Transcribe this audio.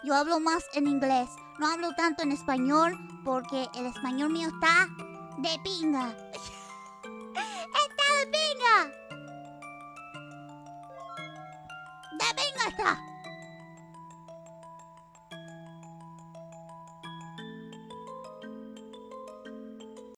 Yo hablo más en inglés. No hablo tanto en español porque el español mío está de pinga. ¡Está de pinga! ¡De pinga está!